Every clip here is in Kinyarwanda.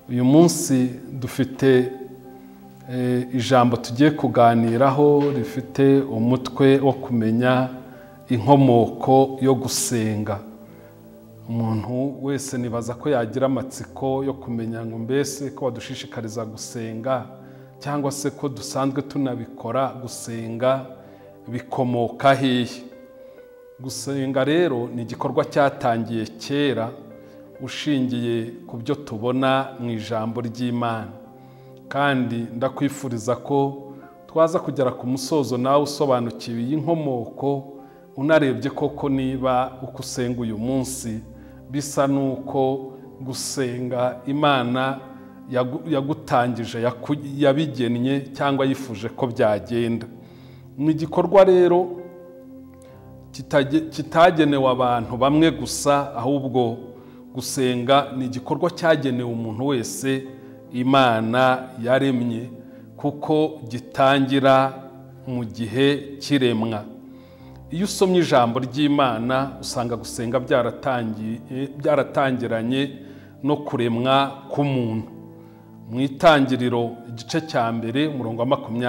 uyu munsi dufite ijambo tugiye kuganiraho rifite umutwe wo kumenya inkomoko yo gusenga. Umuntu wese nibaza ko yagira amatsiko yo kumenya ngo mbese ko badushishikariza gusenga cyangwa se ko dusanzwe tunabikora, gusenga bikomoka hehe? Gusenga rero ni igikorwa cyatangiye kera ushingiye ku byo tubona mu ijambo ry'Imana, kandi ndakwifuriza ko twaza kugera ku musozo nawe usobanukiwe iyi nkomoko, unarebye koko niba uko usenga uyu munsi bisa nuko gusenga Imana yagutangije yabigennye cyangwa yifuje ko byagenda. Ni igikorwa rero kitagenewe abantu bamwe gusa, ahubwo gusenga ni igikorwa cyagenewe umuntu wese Imana yaremye, kuko gitangira mu gihe kiremwa. Iyo usomye ijambo ry'Imana usanga gusenga byaratangiranye no kuremwa k'umuntu. Mu itangiriro igice cya mbere umurongo wa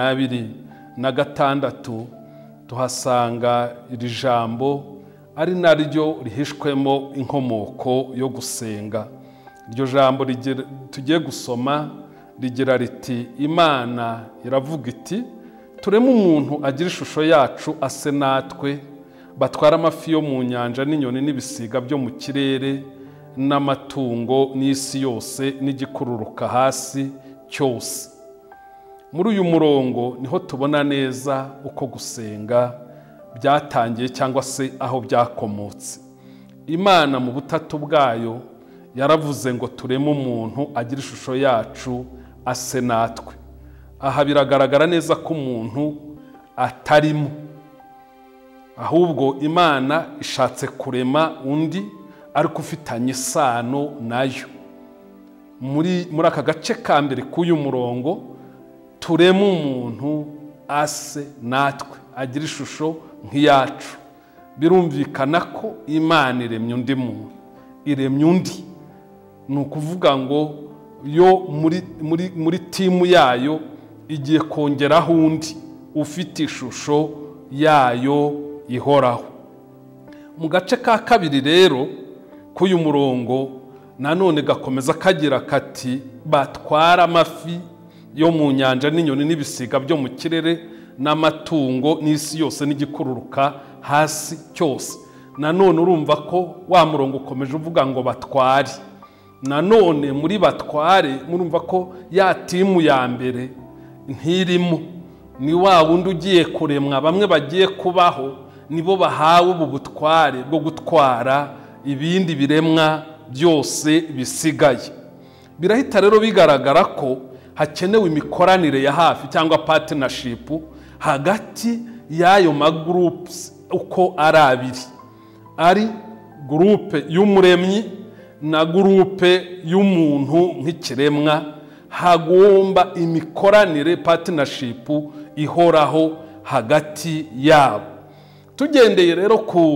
26 tuhasanga iri jambo ari naryo rihishwemo inkomoko yo gusenga. Iryo jambo tugiye gusoma rigira riti, Imana iravuga iti, tureme umuntu agira ishusho yacu ase natwe, batwara amafi yo mu nyanja n'inyoni n'ibisiga byo mu kirere n'amatungo n'isi yose n'igikururuka hasi cyose. Muri uyu murongo niho tubona neza uko gusenga byatangiye cyangwa se aho byakomotse. Imana mu butatu bwayo yaravuze ngo tureme umuntu agira ishusho yacu ase natwe. Aha biragaragara neza ko umuntu atarimo, ahubwo Imana ishatse kurema undi ariko ufitanye isano nayo. Muri aka gace ka mbere k'uyu murongo, tureme umuntu ase natwe, agira ishusho nk'iyacu. Birumvikana ko Imana iremye undi muntu, iremye undi. Ni ukuvuga ngo yo muri timu yayo igiye kongeraho undi ufite ishusho yayo ihoraho. Mu gace ka kabiri rero k'uyu murongo nanone gakomeza kagira kati, batwara amafi yo mu nyanja n'inyoni n'ibisiga byo mu kirere n'amatungo n'isi yose n'igikururuka hasi cyose. Nanone urumva ko wa murongo ukomeje uvuga ngo batware. Nanone muri batware murumva ko ya timu ya mbere ntirimo, ni wa wundi ugiye kuremwa. Bamwe bagiye kubaho nibo bahawe ubu butware bwo gutwara ibindi biremwa byose bisigaye. Birahita rero bigaragara ko hakenewe imikoranire ya hafi cyangwa partnership hagati y'ayo magroups uko ari abiri, ari groupe y'umuremyi na groupe y'umuntu nk'ikiremwa. Hagomba imikoranire, partnership ihoraho hagati yabo. Tugendeye rero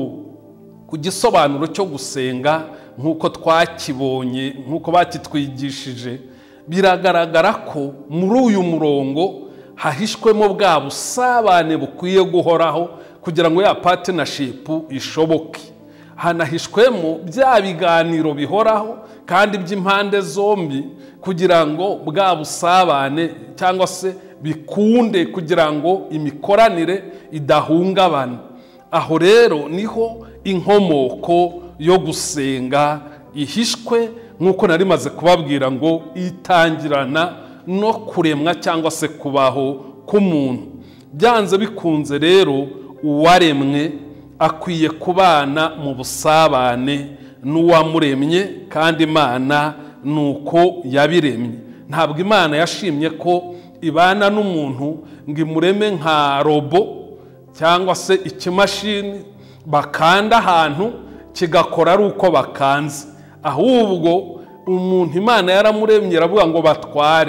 ku gisobanuro cyo gusenga nk'uko twakibonye, nk'uko bakitwigishije, biragaragara ko muri uyu murongo hahishwemo bwa busabane bukwiye guhoraho kugira ngo ya partnership ishoboke. Hanahishwemo bya biganiro bihoraho kandi by'impande zombi kugira ngo bwa busabane cyangwa se bikunde, kugira ngo imikoranire idahungabana. Aho rero niho inkomoko yo gusenga ihishwe, nk'uko nari maze kubabwira ngo itangirana no kuremwa cyangwa se kubaho k'umuntu. Byanze bikunze rero uwaremwe akwiye kubana mu busabane n'uwamuremye, kandi Imana nuko yabiremye. Ntabwo Imana yashimye ko ibana n'umuntu ngo imureme nka robo cyangwa se ikimashini bakanda ahantu kigakora ari uko bakanze. Ahubwo umuntu Imana yaramuremye iravuga ngo batware.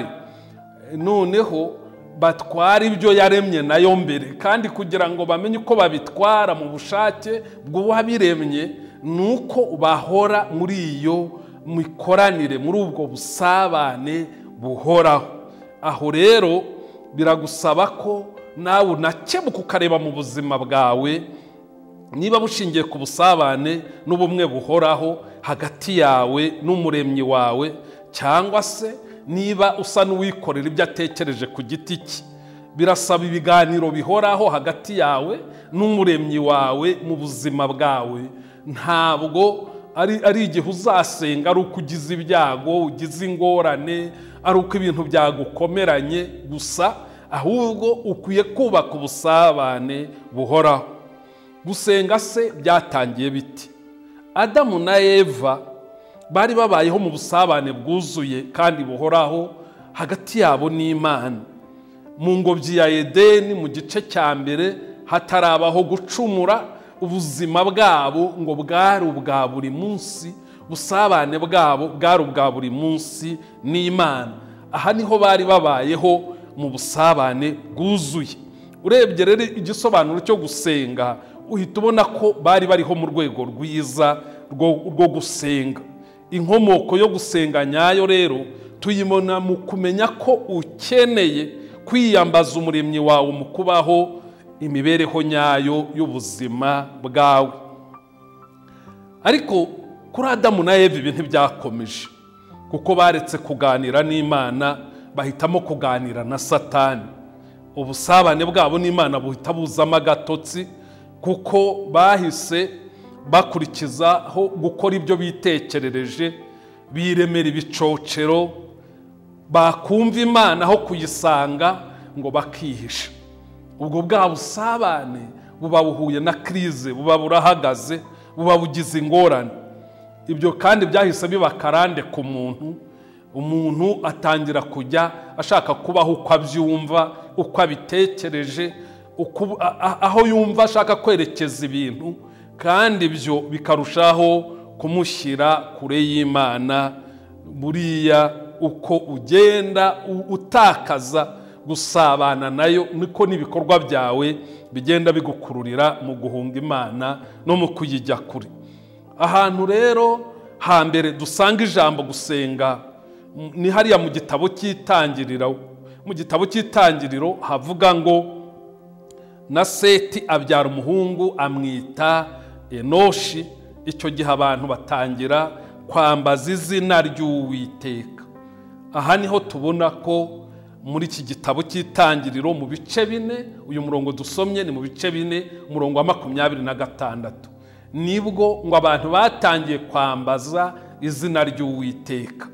Noneho batwara ibyo yaremye nayo mbere, kandi kugira ngo bamenye uko babitwara mu bushake bw'uwabiremye nuko bahora muri iyo mikoranire, muri ubwo busabane buhoraho. Aho rero biragusaba ko nawe unakebuka ukareba mu buzima bwawe niba bushingiye ku busabane n'ubumwe buhoraho hagati yawe n'umuremyi wawe, cyangwa se niba usa n'uwikorera ibyo atekereje ku giti cye. Birasaba ibiganiro bihoraho hagati yawe n'umuremyi wawe mu buzima bwawe. Ntabwo ari igihe uzasenga ari uko ugize ibyago, ugize ingorane, ari uko ibintu byagukomeranye gusa, ahubwo ukwiye kubaka ubusabane buhoraho. Gusenga se byatangiye biti? Adamu na Eva bari babayeho mu busabane bwuzuye kandi buhoraho hagati yabo n'Imana. Mu ngobyi ya Edeni mu gice cya mbere hatarabaho gucumura, ubuzima bwabo ngo bwari ubwa buri munsi, busabane bwabo bwari ubwa buri munsi n'Imana. Aha niho bari babayeho mu busabane bwuzuye. Urebye rero igisobanuro cyo gusenga, uhita ubona ko bari bariho mu rwego rwiza rwo gusenga. Inkomoko yo gusenga nyayo rero tuyibona mu kumenya ko ukeneye kwiyambaza umuremyi wawe mu kubaho imibereho nyayo y'ubuzima bwawe. Ariko kuri Adamu na Eva ibintu byakomeje, kuko baretse kuganira n'Imana bahitamo kuganira na Satani. Ubusabane bwabo n'Imana buhita buzamo agatotsi, kuko bahise bakurikizaho gukora ibyo bitekerereje, biremera ibicocero, bakumva Imana aho kuyisanga ngo bakihisha. Ubwo bwa busabane buba buhuye na krize, buba burahagaze, buba bugize ingorane. Ibyo kandi byahise biba karande ku muntu. Umuntu atangira kujya ashaka kubaho uko abyumva, uko abitekereje, aho yumva ashaka kwerekeza ibintu, kandi ibyo bikarushaho kumushyira kure y'Imana. Buriya uko ugenda utakaza gusabana nayo, niko n'ibikorwa byawe bigenda bigukururira mu guhunga Imana no mu kuyijya kure. Ahantu rero hambere dusanga ijambo gusenga ni hariya mu gitabo cy'Itangiriro. Mu gitabo cy'Itangiriro havuga ngo na Seti abyara umuhungu amwita Enoshi. Icyo gihe abantu batangira kwambaza izina ry'Uwiteka. Aha niho tubona ko muri iki gitabo cy'Itangiriro mu bice 4, uyu murongo dusomye ni mu bice 4 umurongo wa 26, nibwo ngo abantu batangiye kwambaza izina ry'Uwiteka.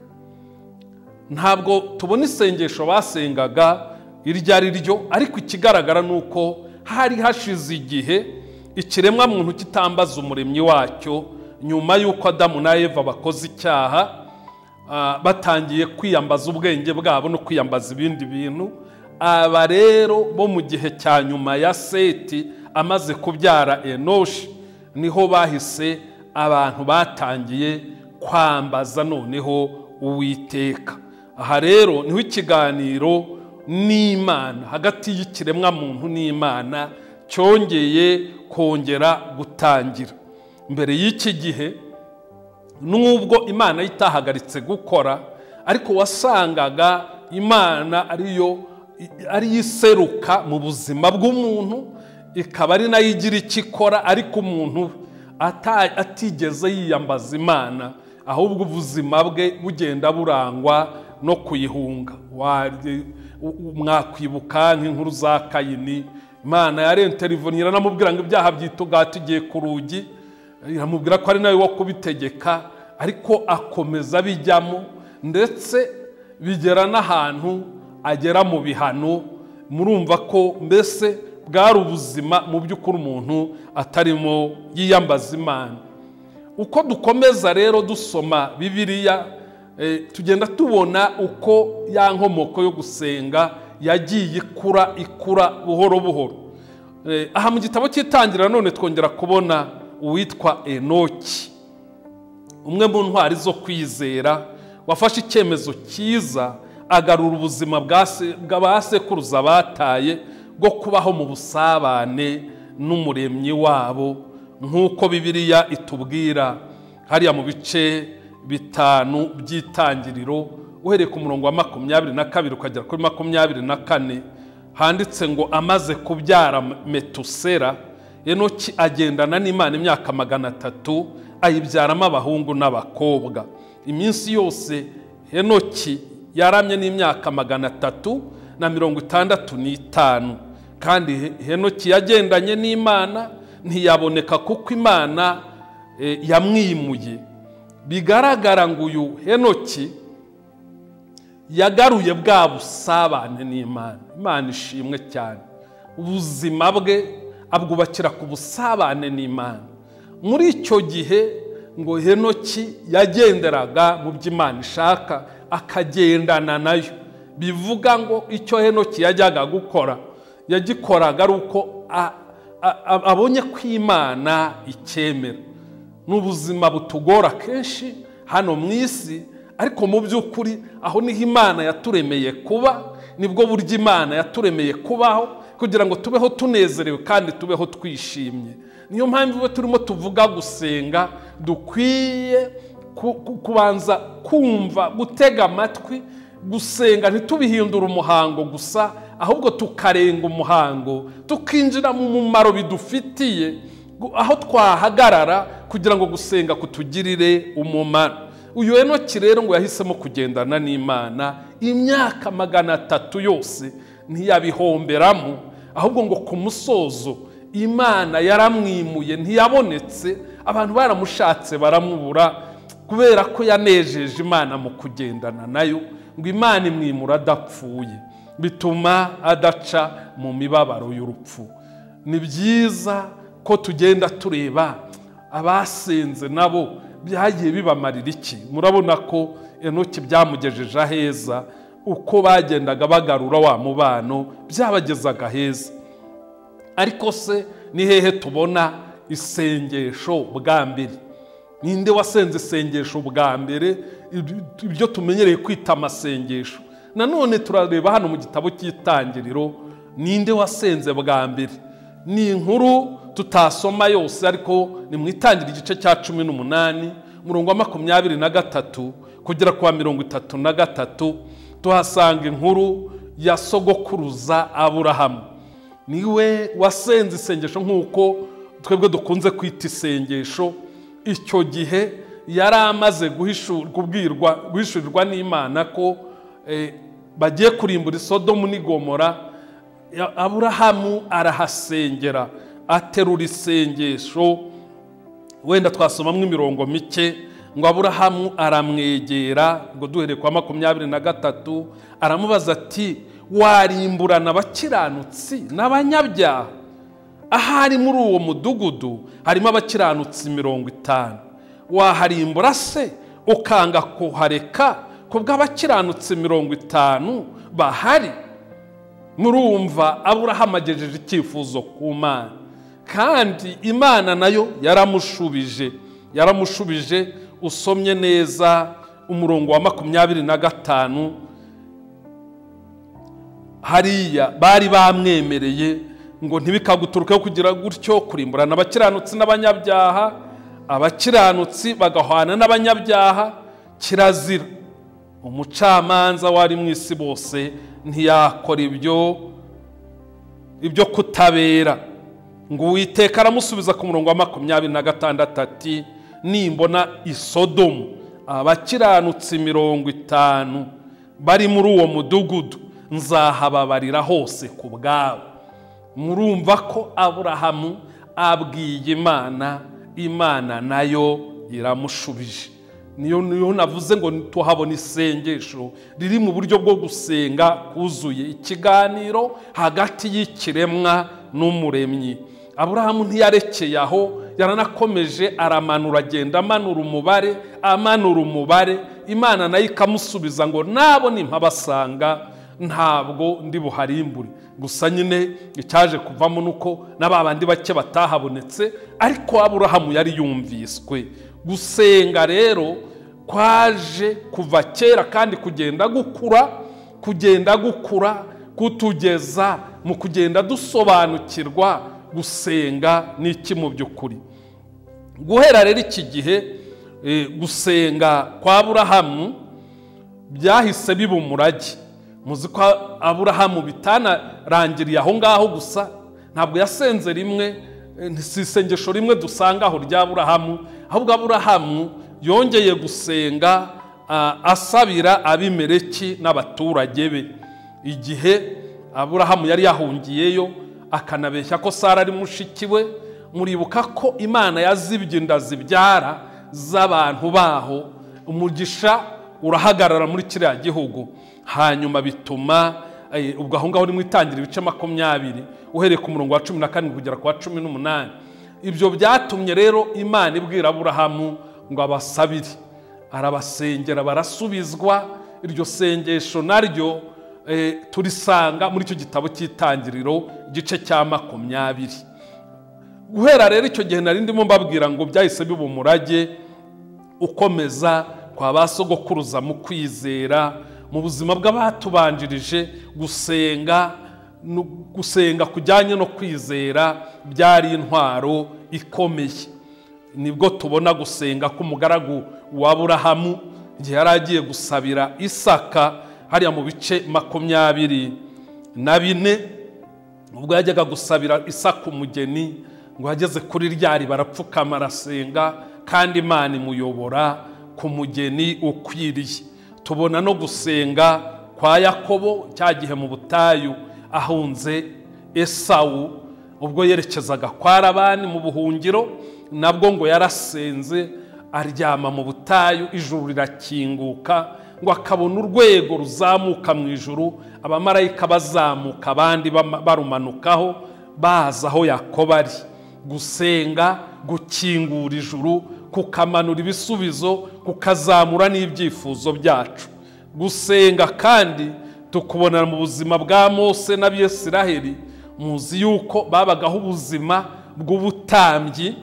Ntabwo tubona isengesho basengaga iryo ari ryo, ariko ikigaragara nuko hari hashize igihe ikiremwa muntu kitambaza umuremyi wacyo, nyuma y'uko Adamu na Eva bakoze icyaha, batangiye kwiyambaza ubwenge bwabo no kwiyambaza ibindi bintu. Aba rero bo mu gihe cya nyuma ya Seti amaze kubyara Enoshi, niho bahise abantu batangiye kwambaza noneho Uwiteka. Aha rero niho ikiganiro n'Imana, hagati y'ikiremwa muntu n'Imana, cyongeye kongera gutangira. Mbere y'iki gihe nubwo Imana itahagaritse gukora, ariko wasangaga Imana ari iseruka mu buzima bw'umuntu, ikaba ari nayo igira icyo ikora, ariko umuntu atigeze yiyambaza Imana, ahubwo ubuzima bwe bugenda burangwa no kuyihunga. Mwakwibuka nk'inkuru za Kayini, Imana yarenterivoniye iranamubwira ngo ibyaha byitugatugiye ku rugi, iramubwira ko ari nawe wo kubitegeka, ariko akomeza bijyamo, ndetse bigera n'ahantu agera mu bihano. Murumva ko mbese bwari ubuzima mu by'ukuri umuntu atarimo yiyambaza Imana. Uko dukomeza rero dusoma Bibiliya, tugenda tubona uko ya nkomoko yo gusenga yagiye ikura buhoro buhoro. Aha mu gitabo cy'Itangiriro none twongera kubona uwitwa Enoki, umwe mu ntwari zo kwizera, wafashe icyemezo cyiza agarura ubuzima bw'abasekuruza bataye bwo kubaho mu busabane n'umuremyi wabo, nk'uko Bibiliya itubwira hariya mu bice bitanu by'itangiriro uhereye ku murongo wa 22 ukagera kuri 24 handitse ngo amaze kubyara Metusela Henoki agendana n'Imana imyaka 300 ayibyaramo abahungu n'abakobwa. Iminsi yose Henoki yaramye n'imyaka 365 kandi Henoki yagendanye n'Imana ntiyaboneka kuko Imana yamwimuye. Bigaragara ngo uyu Henoki yagaruye bwa busabane n'Imana. Imana ishimwe cyane. Ubuzima bwe abwubakira ku busabane n'Imana. Muri icyo gihe ngo Henoki yagenderaga mu by'Imana ishaka akagendana nayo. Bivuga ngo icyo Henoki yajyaga gukora yagikoraga ari uko abonye ko Imana icyemera. N'ubuzima butugora kenshi hano mu isi, ariko mu by'ukuri aho niho Imana yaturemeye kuba, nibwo buryo Imana yaturemeye kubaho kugira ngo tubeho tunezerewe kandi tubeho twishimye. Niyo mpamvu turimo tuvuga gusenga dukwiye kubanza kumva, gutega amatwi. Gusenga ntitubihindura umuhango gusa, ahubwo tukarenga umuhango tukinjira mu mumaro bidufitiye, aho twahagarara kugira ngo gusenga kutugirire umumaro. Uyu Henoki rero ngo yahisemo kugendana n'Imana imyaka 300 yose ntiyabihomberamo, ahubwo ngo ku musozo Imana yaramwimuye, ntiyabonetse. Abantu baramushatse baramubura kubera ko yanejeje Imana mu kugendana nayo, ngo Imana imwimura adapfuye, bituma adaca mu mibabaro y'urupfu. Ni byiza ko tugenda tureba abasenze nabo byagiye bibamarira iki. Murabona ko Henoki byamugejeje aheza, uko bagendaga bagarura wa mubano byabagezaga heza. Ariko se ni hehe tubona isengesho bwa mbere? Ninde wasenze isengesho bwa mbere, ibyo tumenyereye kwita amasengesho? Nanone turareba hano mu gitabo cy'Itangiriro, ninde wasenze bwa mbere? Ni inkuru tutasoma yose, ariko ni mu Itangiriro igice cya 18 murongo wa 23 kugera kwa 33 tuhasanga inkuru ya sogokuruza Aburahamu. Niwe wasenze isengesho nk'uko twebwe dukunze kwita isengesho. Icyo gihe yari amaze guhishurirwa n'Imana ko bagiye kurimbura Sodomu n'Igomora. Aburahamu arahasengera, aterura isengesho. Wenda twasomamwe imirongo mike ngo Aburahamu aramwegera, ngo duhereye kwa 23 aramubaza ati, warimburana abakiranutsi n'abanyabyaha? Ahari muri uwo mudugudu harimo abakiranutsi 50, waharimbura se ukanga kuhareka kubw'abakiranutsi 50 bahari? Murumva Aburahamu agejeje icyifuzo ku Mana, kandi Imana nayo yaramushubije. Usomye neza umurongo wa 25 hariya bari bamwemereye ngo ntibikaguturukeho kugira gutyo kurimburana abakiranutsi n'abanyabyaha, abakiranutsi bagahwana n'abanyabyaha kirazira. Umucamanza wari mu isi bose ntiyakora ibyo kutabera. Ngo Uwiteka aramusubiza ku murongo wa 26 ati, nimbona i Sodomu abakiranutsi 50 bari muri uwo mudugudu, nzahababarira hose ku bwawe. Murumva ko Aburahamu abwiye Imana, Imana nayo iramushubije. Niyo navuze ngo tuhabona isengesho riri mu buryo bwo gusenga kuzuye, ikiganiro hagati y'ikiremwa n'umuremyi. Aburahamu ntiyarekeye aho, yaranakomeje aramanura, agenda amanura umubare. Imana nayo ikamusubiza ngo nabo nimpabasanga ntabwo ndi buharimbure. Gusa nyine icyaje kuvamo nuko n'ababandi bake batahabonetse, ariko Aburahamu yari yumviswe. Gusenga rero kwaje kuva kera kandi kugenda gukura kutugeza mu kugenda dusobanukirwa gusenga n'iki mu by'ukuri. Guhera rero iki gihe gusenga kwa Aburahamu byahise biba umurage. Muzi ko Aburahamu bitanarangiriye aho ngaho gusa, ntabwo yasenze rimwe, si isengesho rimwe dusanga aho rya Aburahamu, ahubwo Aburahamu yongeye gusenga asabira Abimeleki n'abaturage be. Igihe Aburahamu yari yahungiyeyo akanabeshya ko Sara ari mushiki we, muribuka ko Imana yazibye inda zibyara z'abantu baho, umugisha urahagarara muri kiriya gihugu. Hanyuma bituma ubwo aho ngaho ni mu Itangira ibice 20 uhereye ku murongo wa 17 kugera ku wa 18. Ibyo byatumye rero Imana ibwira Aburahamu ngo abasabire, arabasengera barasubizwa. Iryo sengesho naryo turisanga muri icyo gitabo cy'Itangiriro igice cya 20. Guhera rero icyo gihe nari ndimo mbabwira ngo byahise biba umurage ukomeza kwa basogokuruza mu kwizera, mu buzima bw'abatubanjirije. Gusenga kujyanye no kwizera byari intwaro ikomeye. Nibwo tubona gusenga k'umugaragu wa Aburahamu igihe yari agiye gusabira Isaka hariya mu bice 24, ubwo yajyaga gusabira Isaka umugeni, ngo yageze kuri ryari barapfukama arasenga, kandi Imana imuyobora ku mugeni ukwiriye. Tubona no gusenga kwa Yakobo cyagihe mu butayu ahunze Esawu, ubwo yerekezaga kwa Labani mu buhungiro, nabwo ngo yarasenze aryama mu butayu, ijuru rirakinguka, ngo akabona urwego ruzamuka mu ijuru, abamarayika bazamuka abandi barumanukaho baza aho Yakobo ari. Gusenga gukingura ijuru, kukamanura ibisubizo, kukazamura n'ibyifuzo byacu. Gusenga kandi tukubona mu buzima bwa Mose n'Abisiraheli. Muzi yuko babagaho ubuzima bw'ubutambyi,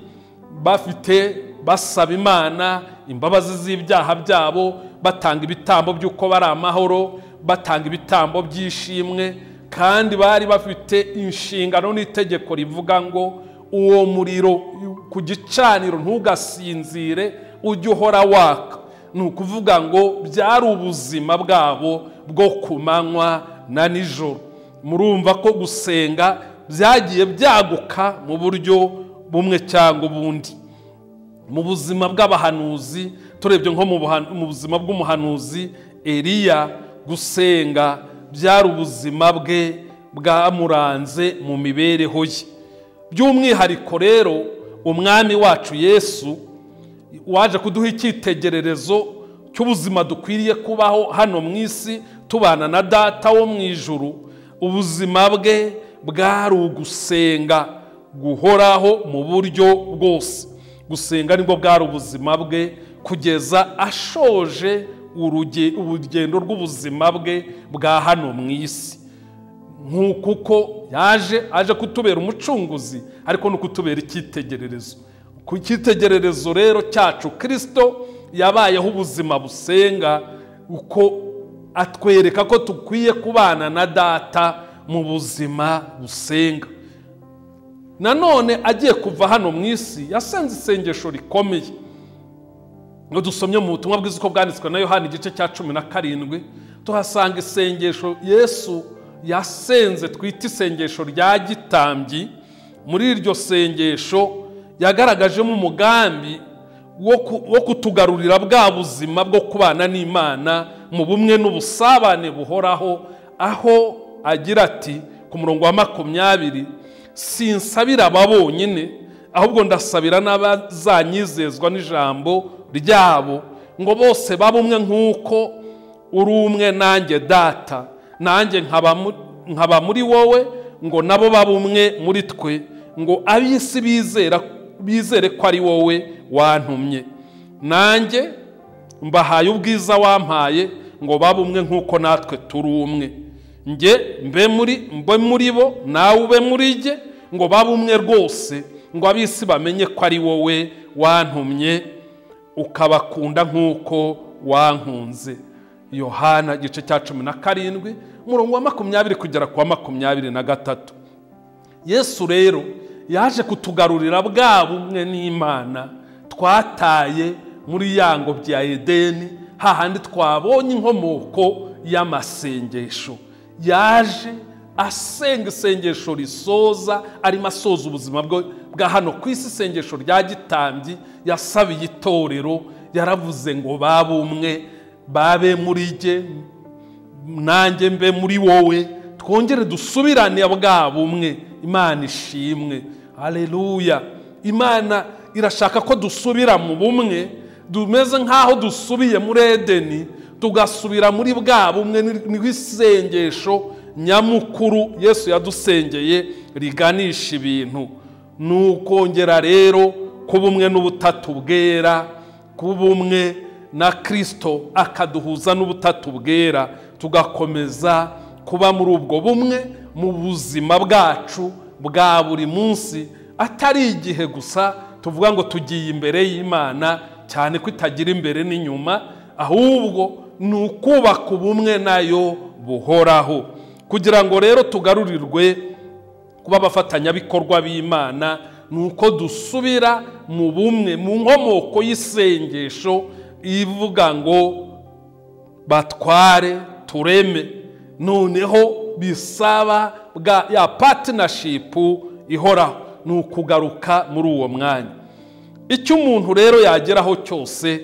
basaba Imana imbabazi z'ibyaha byabo, batanga ibitambo by'uko bari amahoro, batanga ibitambo by'ishimwe, kandi bari bafite inshingano n'itegeko rivuga ngo uwo muriro ku gicaniro ntugasinzire, ujye uhora waka. Ni ukuvuga ngo byari ubuzima bwabo bwo kumanywa na nijoro. Murumva ko gusenga byagiye byaguka mu buryo bumwe cyangwa ubundi. Mu buzima bw'abahanuzi, turebye nko mu buzima bw'umuhanuzi Eliya, gusenga byari ubuzima bwe bwamuranze mu mibereho ye. By'umwihariko rero umwami wacu Yesu waje kuduha icyitegererezo cy'ubuzima dukwiriye kubaho hano mu isi tubana na Data wo mu ijuru. Ubuzima bwe bwari ugusenga guhoraho mu buryo bwose. Gusenga nibwo bwari ubuzima bwe kugeza ashoje urugendo rw'ubuzima bwe bwa hano mu isi. Nk'uko aje kutubera umucunguzi, ariko no kutubera icyitegererezo. Ku cyitegererezo rero cyacu Kristo yabayeho ubuzima busenga, uko atwereka ko tukwiye kubana na Data mu buzima busenga. Nanone agiye kuva hano mu isi yasenze isengesho rikomeye. Ngo dusomye mu butumwa bwiza uko bwanditswe na Yohana igice cya 17, tuhasanga isengesho Yesu yasenze twita isengesho rya gitambyi. Muri iryo sengesho yagaragajemo umugambi wo kutugarurira bwa buzima bwo kubana n'Imana mu bumwe n'ubusabane buhoraho, aho agira ati ku murongo wa 20, sinsabira aba bonyine, ahubwo ndasabira n'abazanyizezwa n'ijambo ryabo, ngo bose babumwe nk'uko uri umwe nanjye Data, nanjye nkaba muri wowe, ngo nabo babumwe muri twe, ngo ab'isi bizere ko ari wowe wantumye. Nanjye mbahaye ubwiza wampaye, ngo babumwe nk'uko natwe turi umwe. Nge mbe muri bo, nawe ube muri jye, ngo babumwe rwose, ngo ab'isi bamenye ko ari wowe wantumye, ukabakunda nk'uko wankunze. Yohana igice cya 17 umurongo wa 20 kugera ku wa 23. Yesu rero yaje kutugarurira bwa bumwe n'Imana twataye muri yango bya Edeni, hahandi twabonye inkomoko y'amasengesho. Yaje asenga isengesho risoza, arimo asoza ubuzima bwa hano ku isi. Isengesho rya gitambyi yasabiye itorero, yaravuze ngo babe umwe, babe muri jye nanjye mbe muri wowe, twongere dusubirane bwa bumwe. Imana ishimwe, haleluya. Imana irashaka ko dusubira mu bumwe, dumeze nk'aho dusubiye muri Edeni, tugasubira muri bwa bumwe. Niho isengesho nyamukuru Yesu yadusengeye riganisha ibintu. Nukongera rero kuba umwe n'ubutatu bwera, kuba umwe na Kristo akaduhuza n'ubutatu bwera, tugakomeza kuba muri ubwo bumwe mu buzima bwacu bwa buri munsi, atari igihe gusa tuvuga ngo tugiye imbere y'Imana, cyane ko itagira imbere n'inyuma, ahubwo ni ukubaka ubumwe nayo buhoraho, kugira ngo rero tugarurirwe kuba abafatanyabikorwa b'Imana. Ni uko dusubira mu bumwe, mu nkomoko y'isengesho ivuga ngo batware tureme. Noneho bisaba ya partnership ihoraho, ni ukugaruka muri uwo mwanya. Icyo umuntu rero yageraho cyose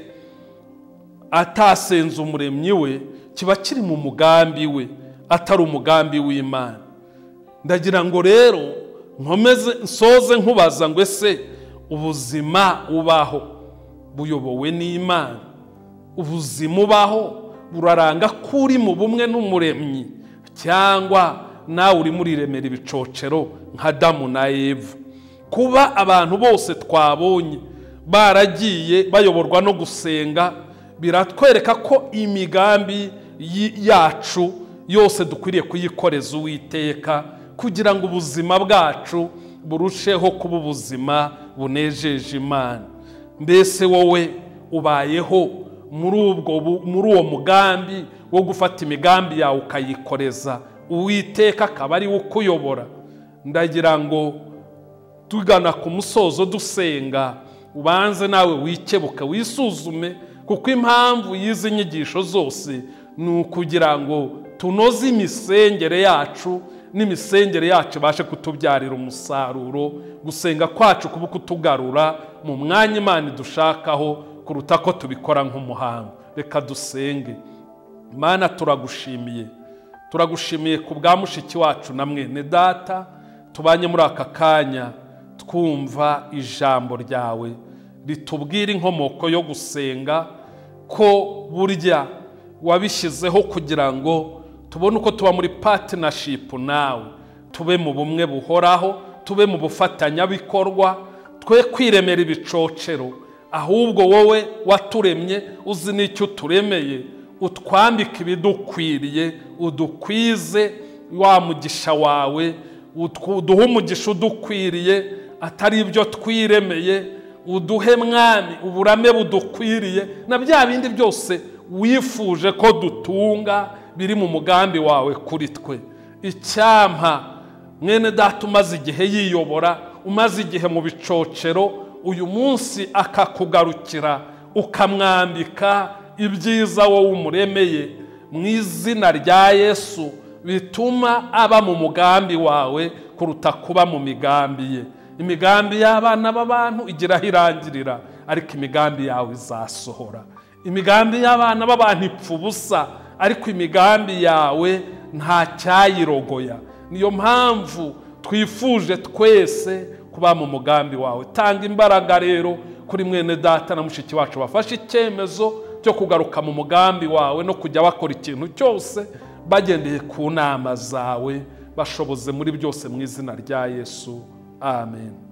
atasenze umuremyi we, kiba kiri mu mugambi we, atari umugambi w'Imana. Ndagira ngo rero nkomeze nsoze nkubaza ngo ese ubuzima ubaho buyobowe n'Imana? Ubuzima ubaho buraranga kuri mu bumwe n'umuremyi, cyangwa nawe uri muri remera ibicocero nka Adamu na Eva? Kuba abantu bose twabonye baragiye bayoborwa no gusenga, biratwereka ko imigambi yacu yose dukwiriye kuyikoreza Uwiteka, kugira ngo ubuzima bwacu burusheho kuba ubuzima bunejeje Imana. Mbese wowe ubayeho muri uwo mugambi wo gufata imigambi yawe ukayikoreza Uwiteka akaba ari we ukuyobora? Ndagira ngo tugana ku musozo dusenga, ubanze nawe wikebuke, wisuzume, kuko impamvu y'izi nyigisho zose ni ukugira ngo tunoze imisengere yacu, n'imisengere yacu ibashe kutubyarira umusaruro, gusenga kwacu kuba kutugarura mu mwanya Imana idushakaho, kuruta ko tubikora nk'umuhango. Reka dusenge. Mana, turagushimiye ku bwa mushiki wacu na mwene data tubanye muri aka kanya, twumva ijambo ryawe ritubwira inkomoko yo gusenga, ko burya wabishyizeho kugira ngo tubone uko tuba muri partnership nawe, tube mu bumwe buhoraho, tube mu bufatanyabikorwa, twe kwiremera ibicocero, ahubwo wowe waturemye uzi n'icyo uturemeye, utwambike ibidukwiriye, udukwize wa mugisha wawe, uduhe umugisha udukwiriye, atari ibyo twiremeye, uduhe Mwami uburame budukwiriye, na bya bindi byose wifuje ko dutunga biri mu mugambi wawe kuri twe. Icyampa mwene data umaze igihe yiyobora, umaze igihe mu bicocero, uyu munsi akakugarukira ukamwambika ibyiza wowe umuremeye, mu izina rya Yesu, bituma aba mu mugambi wawe kuruta kuba mu migambi ye. Imigambi y'abana b'abantu igira aho irangirira, ariko imigambi yawe izasohora. Imigambi y'abana b'abantu ipfa ubusa, ariko imigambi yawe nta cyayirogoya. Niyo mpamvu twifuje twese kuba mu mugambi wawe. Tanga imbaraga rero kuri mwene data na mushiki wacu bafashe icyemezo cyo kugaruka mu mugambi wawe, no kujya bakora ikintu cyose bagendeye ku nama zawe, bashoboze muri byose mu izina rya Yesu. Amen.